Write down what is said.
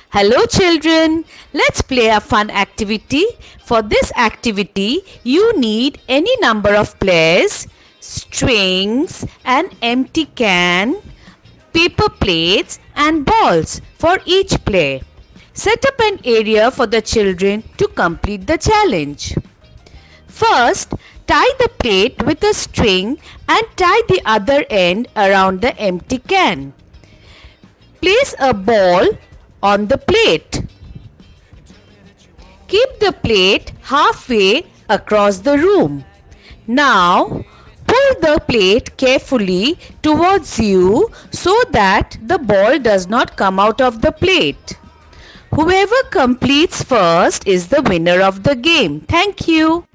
Hello children, let's play a fun activity. For this activity, you need any number of players, strings, an empty can, paper plates and balls for each play. Set up an area for the children to complete the challenge. First, tie the plate with a string and tie the other end around the empty can. Place a ball on the plate. Keep the plate halfway across the room. Now, pull the plate carefully towards you so that the ball does not come out of the plate. Whoever completes first is the winner of the game. Thank you.